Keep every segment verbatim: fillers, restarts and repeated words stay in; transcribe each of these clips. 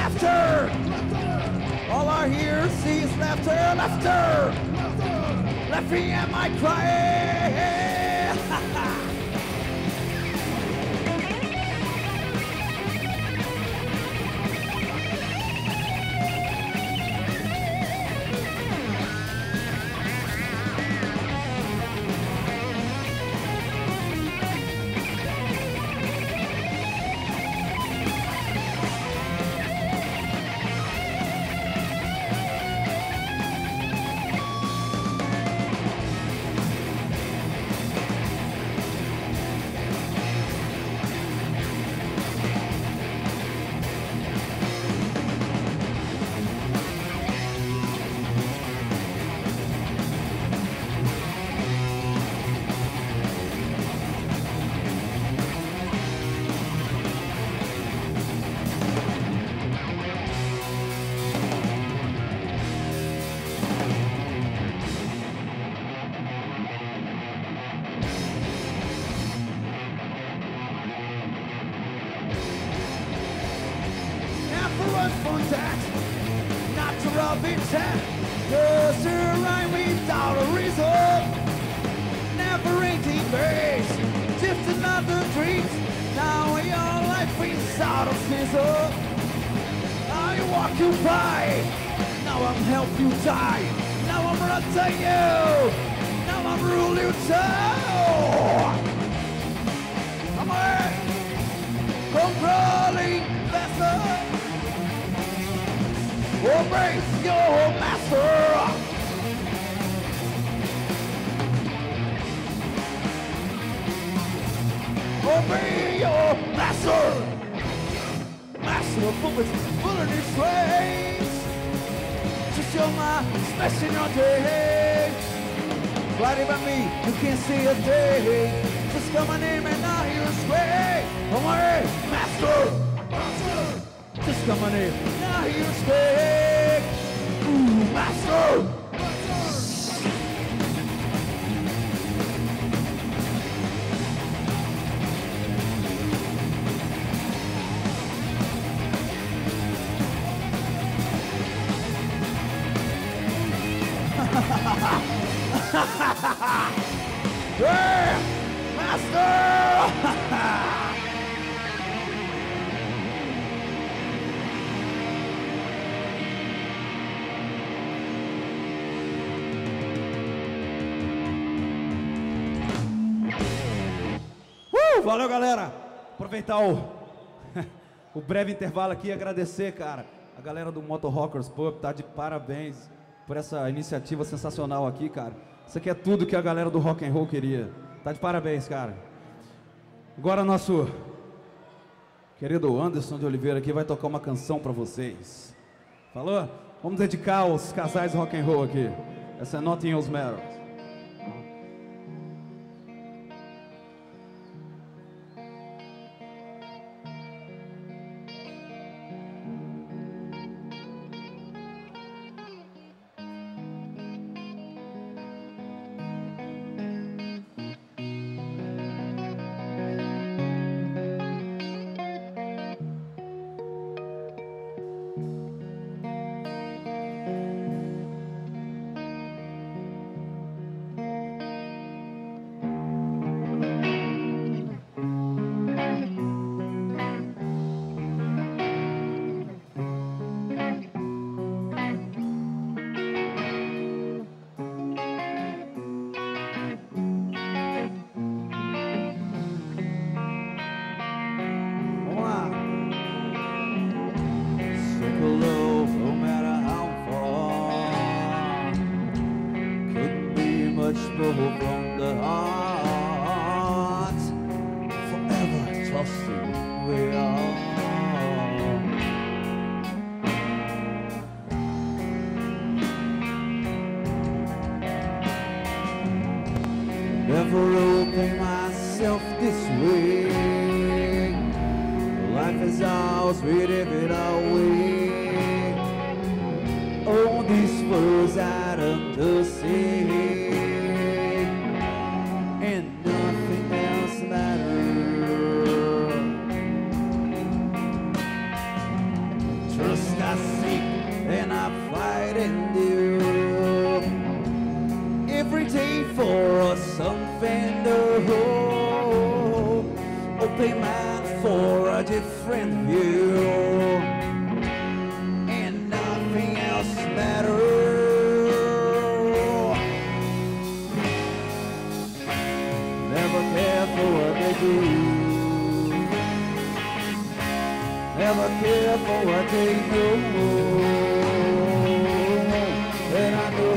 laughter. All I hear, see is laughter, laughter. Laughing at my crying. Just a rhyme without a reason. Never ending grace, just another dream. Now your life is out of season. Now you walk you by, now I'm help you die. Now I'm running you, now I'm rule you too. Come on, controlling vessel. Obey your master. Obey your master. Master of bullets, bullet in trains. Just show my smash in your day. Right by me, you can't see a day. Just come on in and now you're straight. Come on, master. Master. Just come on in, now you speak. Ooh, master! Yeah! Master! Valeu, galera. Aproveitar o, o breve intervalo aqui e agradecer, cara, a galera do Moto Rockers Pub, tá de parabéns por essa iniciativa sensacional aqui, cara. Isso aqui é tudo que a galera do rock and roll queria. Tá de parabéns, cara. Agora nosso querido Anderson de Oliveira aqui vai tocar uma canção pra vocês. Falou? Vamos dedicar aos casais rock and roll aqui. Essa é Nothing Else Matters. From the heart, forever trusting we are. Never open myself this way. Life is ours, we live it our way. All these words out of the sea. seek and I fight and do. Every day for something new. Open mind for a different view. And nothing else matters. Never care for what they do. Never care for what they know. And I know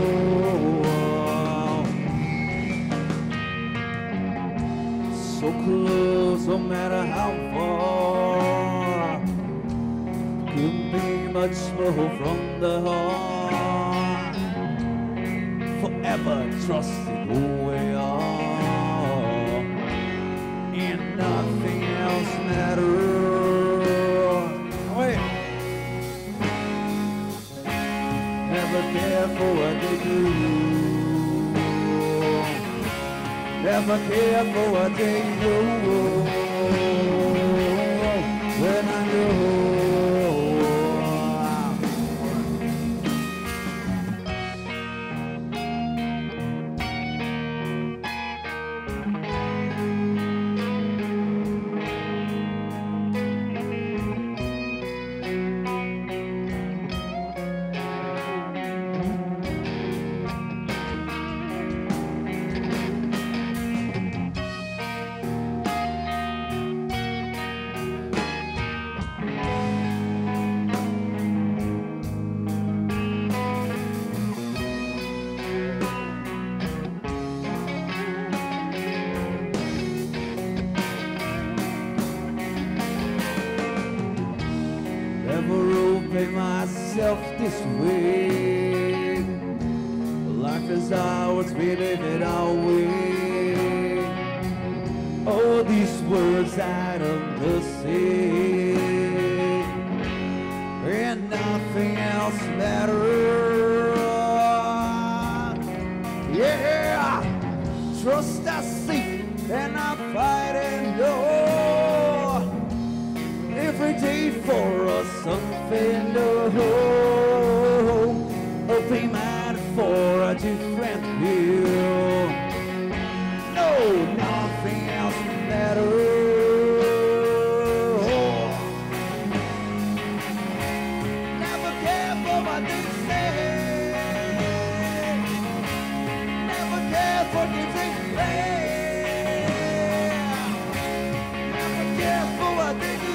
so close, no matter how far. Couldn't be much more from the heart. Forever trusting who we are. And nothing else matters. Wait. Never care for what they do. Never care for what they know. When I know myself this way. Life is ours, we live it our way. All these words out of the sea, and nothing else matters. Yeah, trust I seek and I fight and know. Every day for us something new. Open mind for a different view. No, nothing else matters. Never care for what they say. Never care for what they say. Never care for what they do.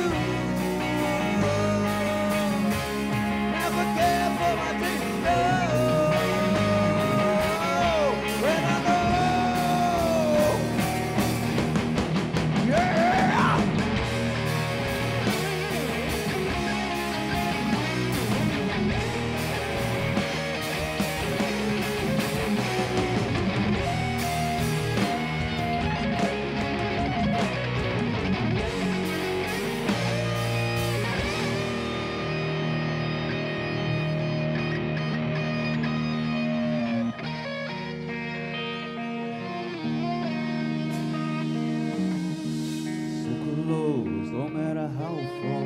No matter how far,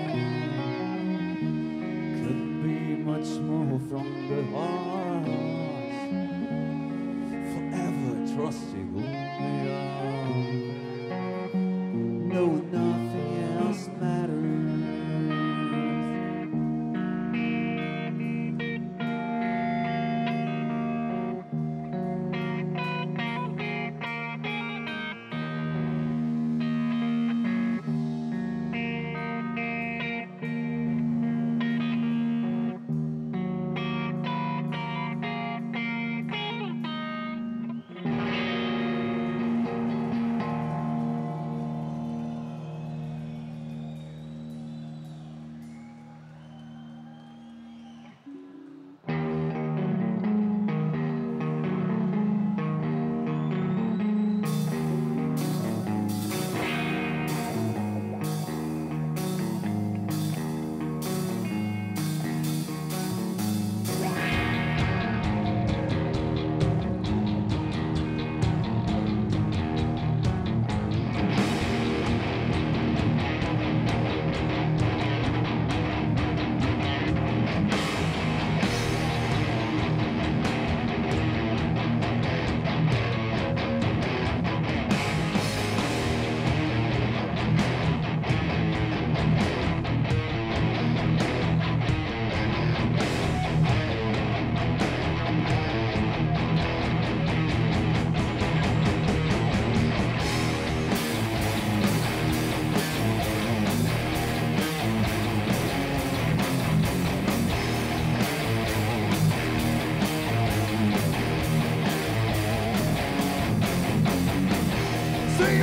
could be much more from the heart. Forever trusting who we are. No, nothing else matters.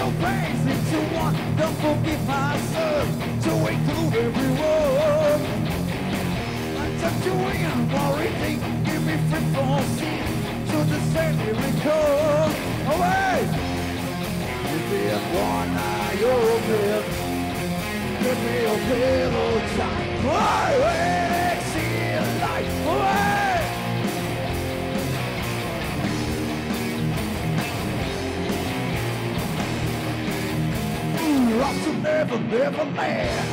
your face into one. Don't forgive myself to include everyone. I'm just doing more eating. Give me free from sin to the same miracle. Away! Give me a one eye open. Give me a little time. Away! See light. Away! Lost to never, never land.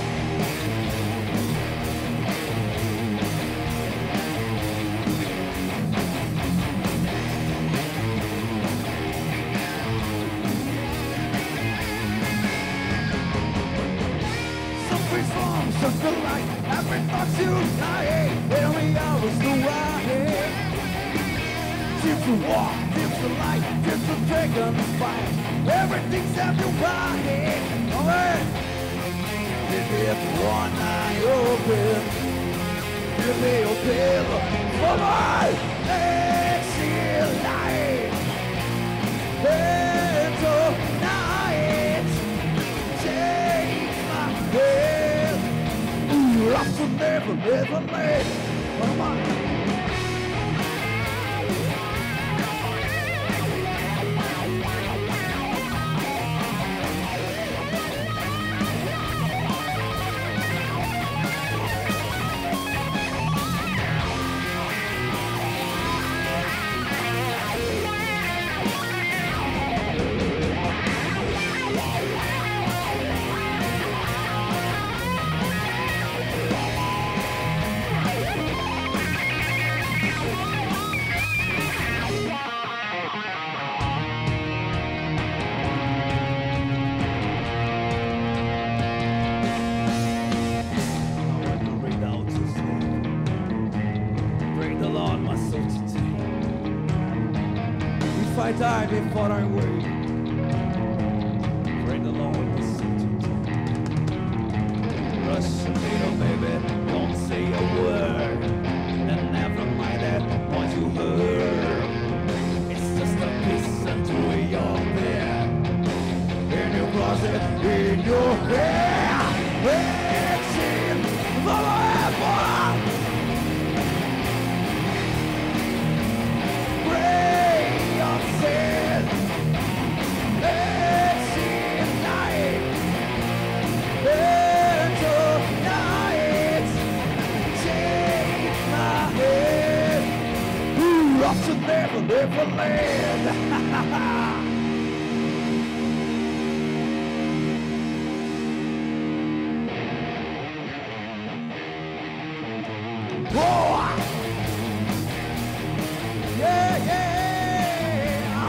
Some free songs, just the light. Every thought you night. Every hour's the right. Seems to walk, seems to light, seems to take on the fight. Everything's everywhere. Give me one eye open. Give me a pillow for my exit light. And tonight, take my hand. Ooh, lost to never, never land. Come on. I die before I wake. Pray the Lord listen to me. Rush a little baby, don't say a word, and never mind that what you heard. It's just a piece into your bed, in your closet, in your hair. It's in forever. To never, never land. Whoa! Yeah, yeah.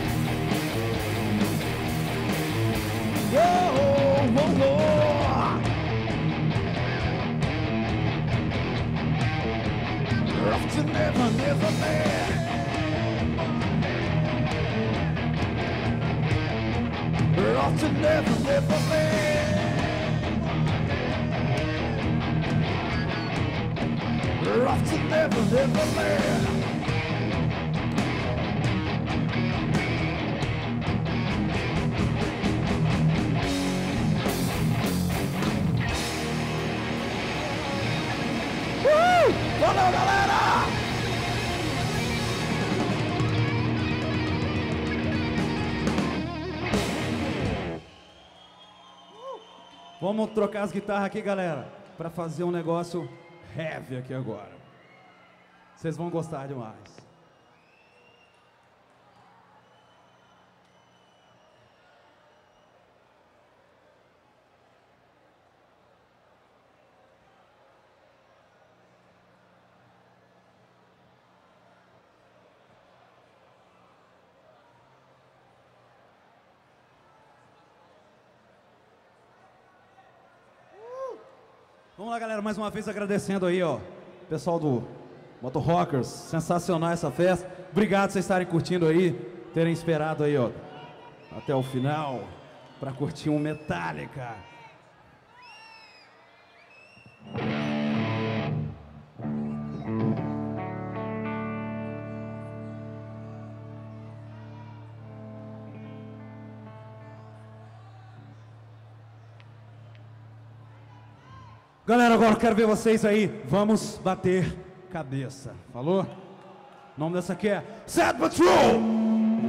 Whoa, whoa, whoa. Off to never, never land. We're off to never, never land. We're off to never, never land. Woo! Valeu, galera! Vamos trocar as guitarras aqui, galera, para fazer um negócio heavy aqui agora. Vocês vão gostar demais. Vamos lá, galera, mais uma vez agradecendo aí, ó, pessoal do Moto Rockers, sensacional essa festa. Obrigado por vocês estarem curtindo aí, terem esperado aí, ó, até o final, para curtir um Metallica. Galera, agora eu quero ver vocês aí. Vamos bater cabeça. Falou? O nome dessa aqui é Sad But True!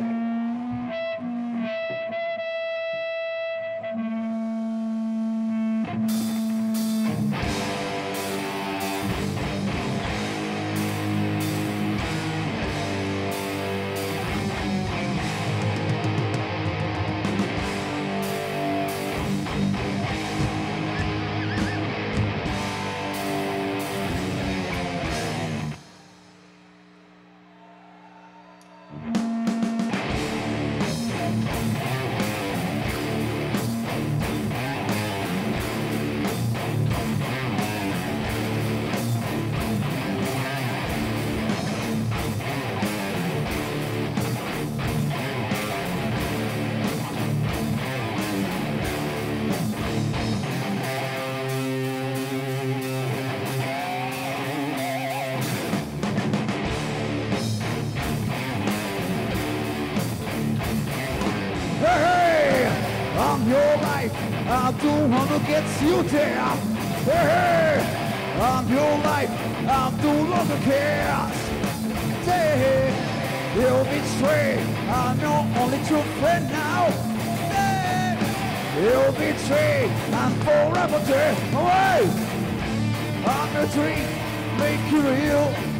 I don't wanna get you there. Hey, I'm your life, I'm no longer care. Hey, you'll be straight, I'm your only true friend now. Hey, you'll be straight, I'm forever there. Away, I'm your dream, make you real.